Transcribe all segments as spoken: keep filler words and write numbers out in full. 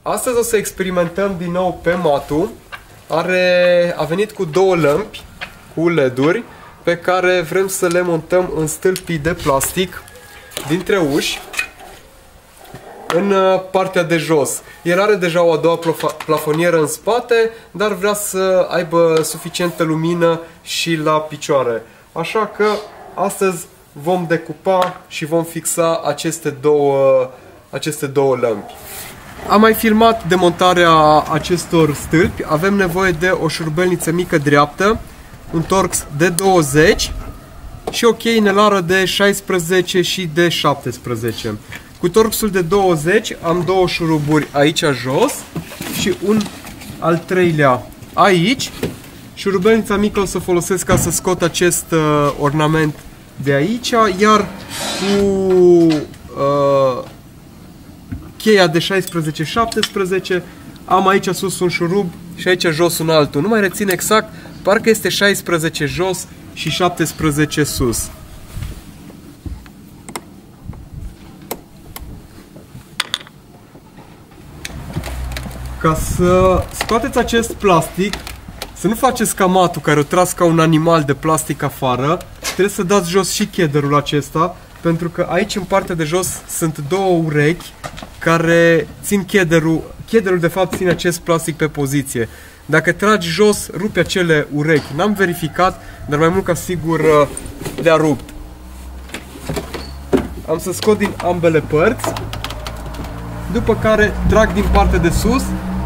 Astăzi o să experimentăm din nou pe Matu. Are, a venit cu două lămpi cu L E D-uri pe care vrem să le montăm în stâlpii de plastic dintre uși în partea de jos. El are deja o a doua plafonieră în spate, dar vrea să aibă suficientă lumină și la picioare. Așa că astăzi vom decupa și vom fixa aceste două, aceste două lămpi. Am mai filmat demontarea acestor stâlpi. Avem nevoie de o șurubelniță mică dreaptă, un torx de douăzeci și o cheie inelară de șaisprezece și de șaptesprezece. Cu torxul de douăzeci am două șuruburi aici jos și un al treilea aici. Șurubelnița mică o să folosesc ca să scot acest uh, ornament de aici, iar cu uh, cheia de șaisprezece șaptesprezece am aici sus un șurub și aici jos un altul. Nu mai rețin exact, parcă este șaisprezece jos și șaptesprezece sus. Ca să scoateți acest plastic, să nu faceți ca Matu care o tras ca un animal de plastic afară, trebuie să dați jos și chederul acesta, pentru că aici în partea de jos sunt două urechi care țin chederul. Chederul de fapt ține acest plastic pe poziție. Dacă tragi jos, rupe acele urechi. N-am verificat, dar mai mult ca sigur le-a rupt. Am să scot din ambele părți, după care trag din partea de sus,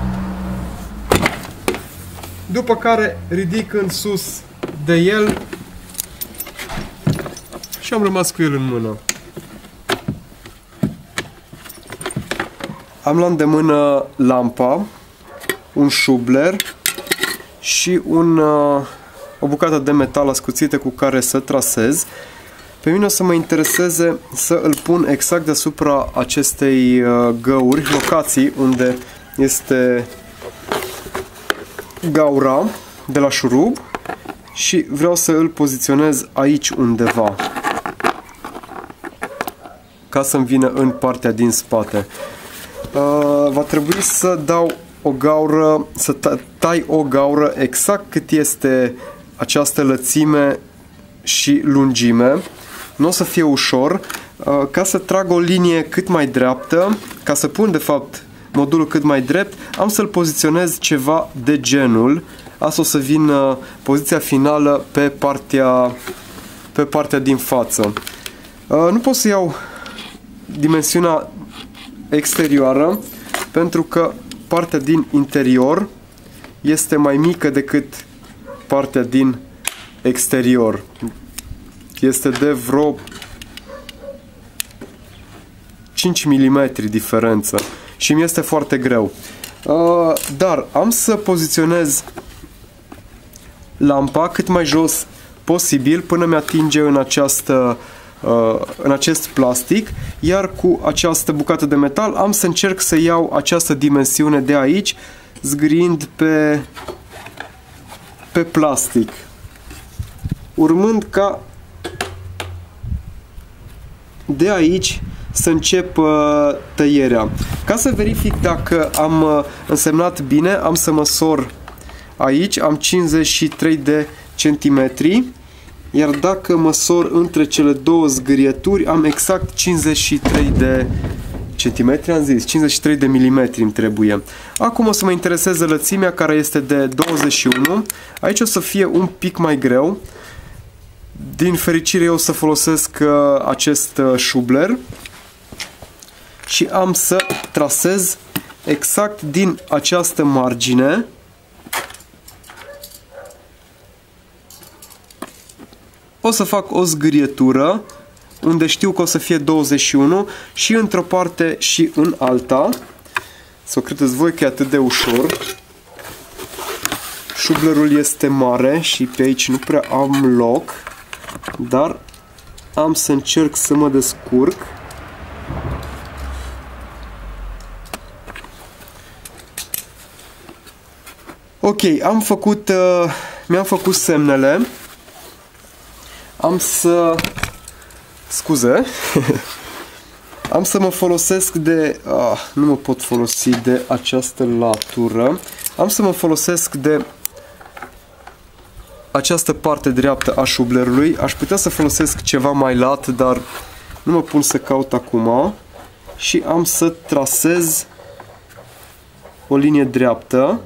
după care ridic în sus de el și am rămas cu el în mână. Am la îndemână lampa, un șubler și un, o bucată de metal ascuțită cu care să trasez. Pe mine o să mă intereseze să îl pun exact deasupra acestei găuri, locații unde este gaura de la șurub, și vreau să îl poziționez aici undeva ca să-mi vină în partea din spate. Uh, va trebui să dau o gaură, să tai o gaură exact cât este această lățime și lungime. Nu o să fie ușor, uh, ca să trag o linie cât mai dreaptă, ca să pun de fapt modulul cât mai drept, am să-l poziționez ceva de genul. Asta o să vină poziția finală pe partea, pe partea din față. Uh, nu pot să iau dimensiunea exterioară pentru că partea din interior este mai mică decât partea din exterior. Este de vreo cinci milimetri diferență și mi este foarte greu. Uh, dar am să poziționez lampa cât mai jos posibil până mi-atinge în această în acest plastic, iar cu această bucată de metal am să încerc să iau această dimensiune de aici, zgriind pe, pe plastic, urmând ca de aici să încep uh, tăierea. Ca să verific dacă am uh, însemnat bine, am să măsor aici, am cincizeci și trei de centimetri. Iar dacă măsor între cele două zgârieturi, am exact cincizeci și trei de centimetri, am zis, cincizeci și trei de milimetri îmi trebuie. Acum o să mă intereseze lățimea, care este de douăzeci și unu. Aici o să fie un pic mai greu. Din fericire eu o să folosesc uh, acest uh, șubler și am să trasez exact din această margine. O să fac o zgârietură unde știu că o să fie douăzeci și unu și într-o parte și în alta. Să o credeți voi că e atât de ușor. Șublerul este mare și pe aici nu prea am loc, dar am să încerc să mă descurc. Ok, am făcut, uh, mi-am făcut semnele. Am să... scuze. Am să mă folosesc de... Ah, nu mă pot folosi de această latură. Am să mă folosesc de această parte dreaptă a șublerului. Aș putea să folosesc ceva mai lat, dar nu mă pun să caut acum. Și am să trasez o linie dreaptă.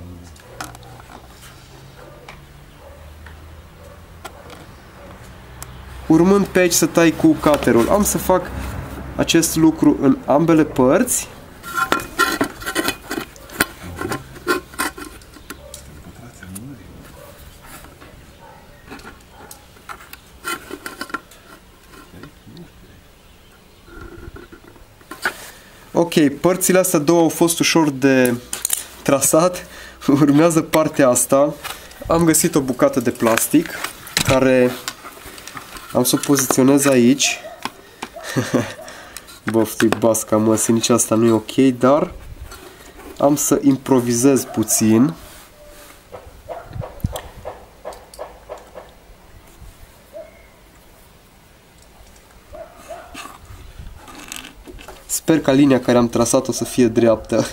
Urmând pe aici să tai cu cuterul. Am să fac acest lucru în ambele părți. Ok, părțile astea două au fost ușor de trasat. Urmează partea asta. Am găsit o bucată de plastic care am să o poziționez aici. Boftii basca, mă, nici asta nu e ok, dar am să improvizez puțin. Sper ca linia care am trasat-o să fie dreaptă.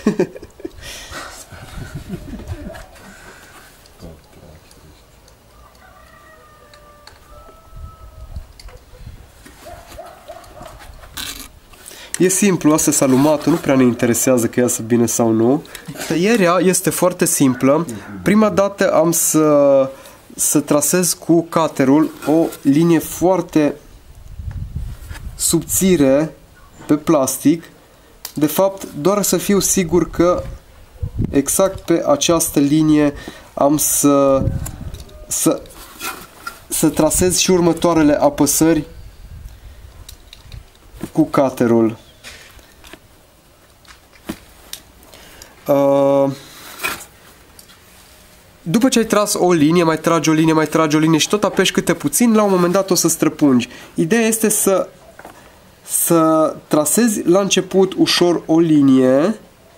E simplu, asta e alumatul, nu prea ne interesează că iasă bine sau nu. Tăierea este foarte simplă. Prima dată am să, să trasez cu cuterul o linie foarte subțire pe plastic. De fapt, doar să fiu sigur că exact pe această linie am să, să, să trasez și următoarele apăsări cu cuterul. Uh, după ce ai tras o linie, mai tragi o linie, mai tragi o linie și tot apeși câte puțin, la un moment dat o să străpungi. Ideea este să, să trasezi la început ușor o linie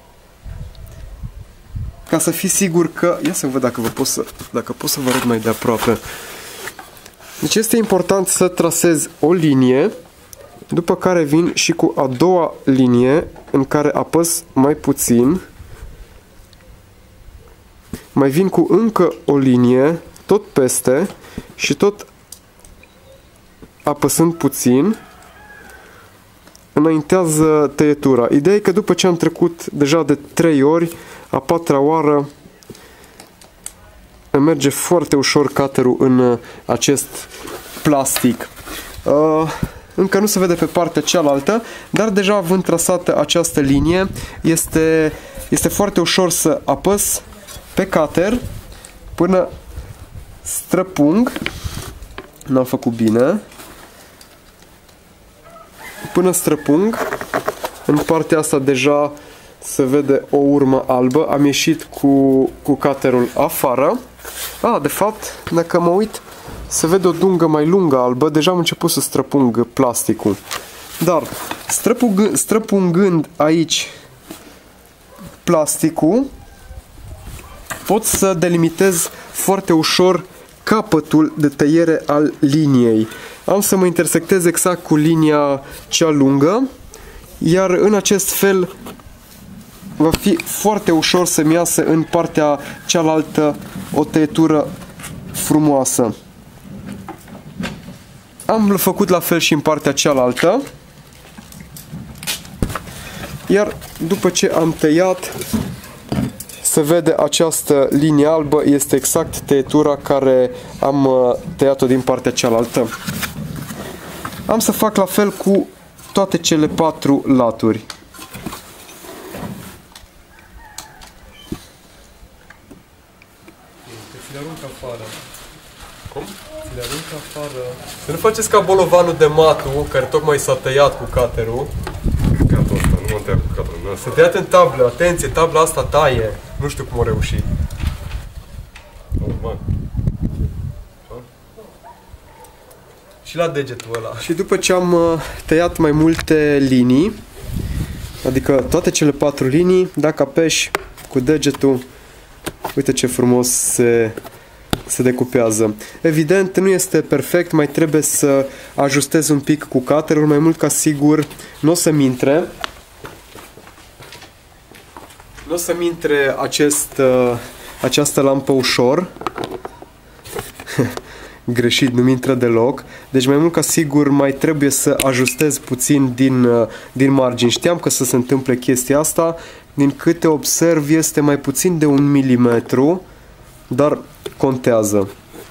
ca să fii sigur că... Ia să văd dacă, vă pot să, dacă pot să vă arăt mai de aproape. Deci este important să trasezi o linie, după care vin și cu a doua linie în care apăs mai puțin. Mai vin cu încă o linie, tot peste și tot apăsând puțin, înaintează tăietura. Ideea e că după ce am trecut deja de trei ori, a patra oară îmi merge foarte ușor cuterul în acest plastic. Uh, Încă nu se vede pe partea cealaltă, dar deja având trasată această linie, este, este foarte ușor să apăs pe cuter până străpung. N-am făcut bine. Până străpung. În partea asta deja se vede o urmă albă. Am ieșit cu, cu cuterul afară. Ah, de fapt, dacă mă uit, se vede o dungă mai lungă albă. Deja am început să străpung plasticul. Dar străpung, străpungând aici plasticul, pot să delimitez foarte ușor capătul de tăiere al liniei. Am să mă intersectez exact cu linia cea lungă, iar în acest fel va fi foarte ușor să-mi iasă în partea cealaltă o tăietură frumoasă. Am făcut la fel și în partea cealaltă. Iar după ce am tăiat, se vede această linie albă, este exact tăietura care am tăiat-o din partea cealaltă. Am să fac la fel cu toate cele patru laturi. Ți le arunc afară. Cum? Ți le arunc afară. Să nu faceți ca bolovanul de Matu, care tocmai s-a tăiat cu cuterul. Catul ăsta, nu m-am tăiat cu cuterul. Să tăiat în tablă, atenție, tabla asta taie. Nu știu cum o reușit. Normal. Și la degetul ăla. Și după ce am tăiat mai multe linii, adică toate cele patru linii, dacă apeși cu degetul, uite ce frumos se, se decupează. Evident, nu este perfect, mai trebuie să ajustez un pic cu cutterul, mai mult ca sigur nu o să-mi intre. Nu o să-mi intre acest, această lampă ușor. Greșit, nu-mi intră deloc. Deci mai mult ca sigur mai trebuie să ajustez puțin din, din margini. Știam că să se întâmple chestia asta. Din câte observ este mai puțin de un milimetru, dar contează.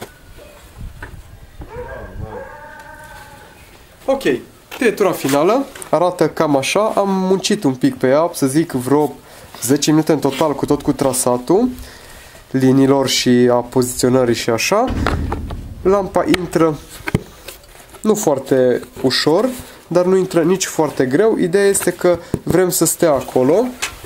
Ok, tăietura finală arată cam așa. Am muncit un pic pe ea, să zic vreo zece minute în total, cu tot cu trasatul liniilor și a poziționării și așa. Lampa intră nu foarte ușor, dar nu intră nici foarte greu. Ideea este că vrem să stea acolo.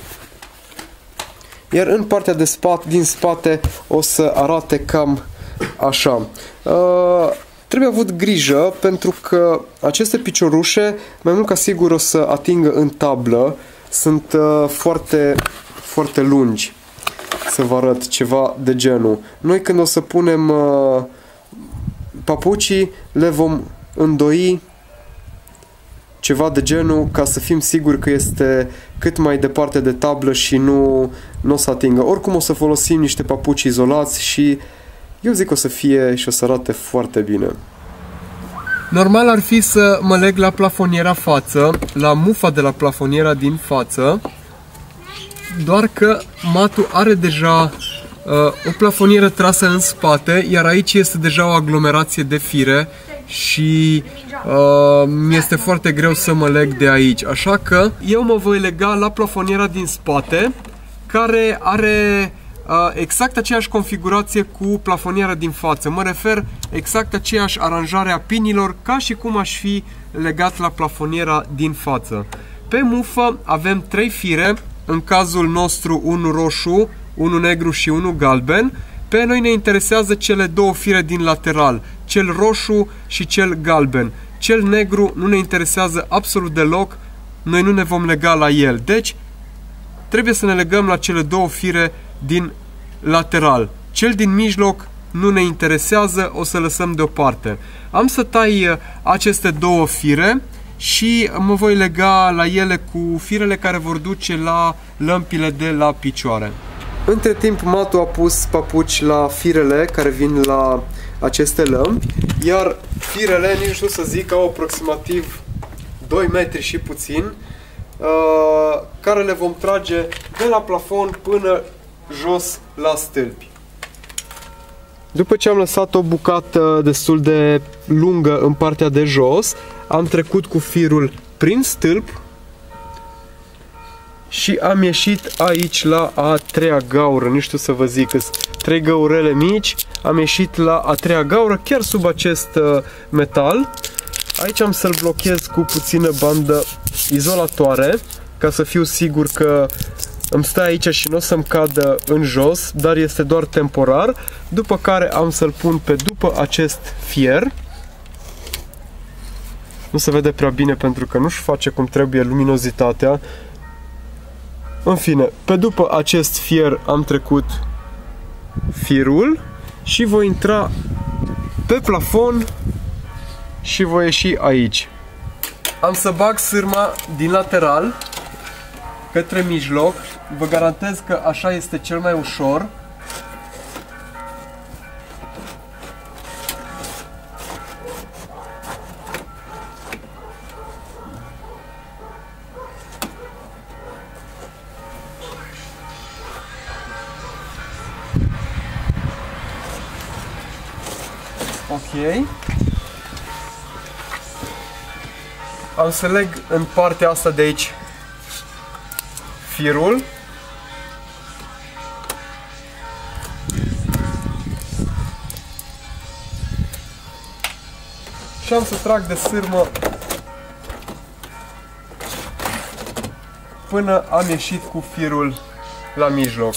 Iar în partea de spate, din spate o să arate cam așa. Uh, trebuie avut grijă pentru că aceste piciorușe mai mult ca sigur o să atingă în tablă. Sunt uh, foarte, foarte lungi. Să vă arăt ceva de genul. Noi când o să punem uh, papucii, le vom îndoi ceva de genul ca să fim siguri că este cât mai departe de tablă și nu, nu o să atingă. Oricum o să folosim niște papuci izolați și eu zic că o să fie și o să arate foarte bine. Normal ar fi să mă leg la plafoniera față, la mufa de la plafoniera din față, doar că matul are deja uh, o plafonieră trasă în spate, iar aici este deja o aglomerație de fire și uh, mi este foarte greu să mă leg de aici. Așa că eu mă voi lega la plafoniera din spate, care are uh, exact aceeași configurație cu plafoniera din față. Mă refer exact aceeași aranjare a pinilor ca și cum aș fi legat la plafoniera din față. Pe mufă avem trei fire, în cazul nostru unul roșu, unul negru și unul galben. Pe noi ne interesează cele două fire din lateral, cel roșu și cel galben. Cel negru nu ne interesează absolut deloc, noi nu ne vom lega la el. Deci, trebuie să ne legăm la cele două fire din lateral. Cel din mijloc nu ne interesează, o să lăsăm deoparte. Am să tai aceste două fire și mă voi lega la ele cu firele care vor duce la lămpile de la picioare. Între timp, Matu a pus papuci la firele care vin la aceste lămpi, iar firele, nici nu știu să zic, au aproximativ doi metri și puțin, uh, care le vom trage de la plafon până jos la stâlpi. După ce am lăsat o bucată destul de lungă în partea de jos, am trecut cu firul prin stâlp și am ieșit aici la a treia gaură, nu știu să vă zic, trei găurele mici, am ieșit la a treia gaură, chiar sub acest uh, metal. Aici am să-l blochez cu puțină bandă izolatoare, ca să fiu sigur că îmi stă aici și nu o să-mi cadă în jos, dar este doar temporar. După care am să-l pun pe după acest fier. Nu se vede prea bine pentru că nu-și face cum trebuie luminozitatea. În fine, pe după acest fier am trecut firul și voi intra pe plafon și voi ieși aici. Am să bag sârma din lateral către mijloc. Vă garantez că așa este cel mai ușor. Ok. Am să leg în partea asta de aici firul. Și am să trag de sârmă până am ieșit cu firul la mijloc.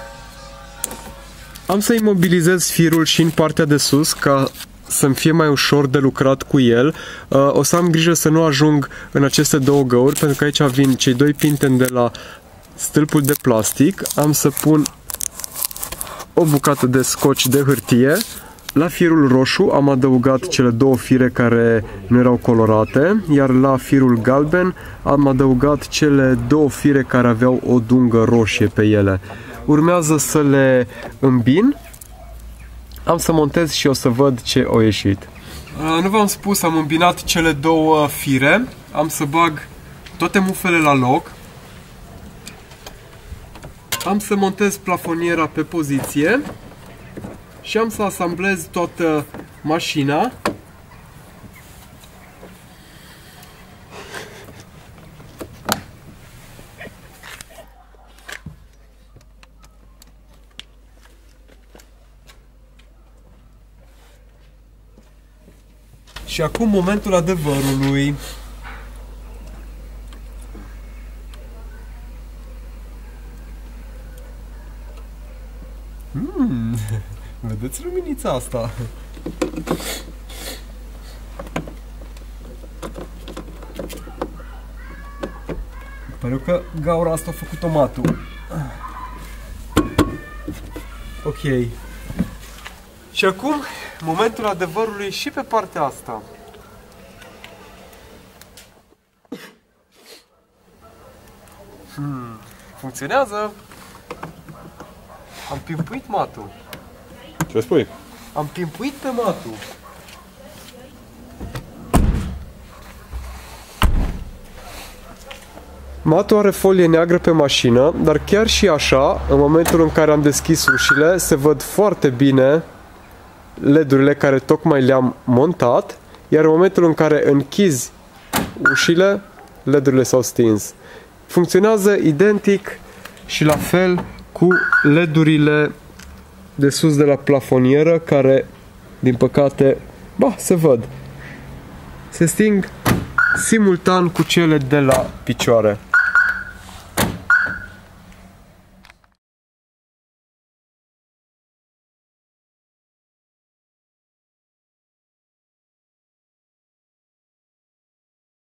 Am să imobilizez firul și în partea de sus ca să-mi fie mai ușor de lucrat cu el. O să am grijă să nu ajung în aceste două găuri, pentru că aici vin cei doi pinteni de la stâlpul de plastic. Am să pun o bucată de scoci de hârtie. La firul roșu am adăugat cele două fire care nu erau colorate, iar la firul galben am adăugat cele două fire care aveau o dungă roșie pe ele. Urmează să le îmbin. Am să montez și o să văd ce o ieșit. Nu v-am spus, am îmbinat cele două fire. Am să bag toate mufele la loc. Am să montez plafoniera pe poziție și am să asamblez toată mașina. Și acum momentul adevărului. Mm, vedeți luminița asta? Pare că gaura asta a făcut tomatul. Ok. Și acum, momentul adevărului și pe partea asta. Hmm, funcționează. Am pimpuit matul. Ce spui? Am pimpuit pe matul. Matul are folie neagră pe mașină, dar chiar și așa, în momentul în care am deschis ușile, se văd foarte bine L E D-urile care tocmai le-am montat, iar în momentul în care închizi ușile, L E D-urile s-au stins. Funcționează identic și la fel cu L E D-urile de sus de la plafonieră, care, din păcate, ba, se văd. Se sting simultan cu cele de la picioare.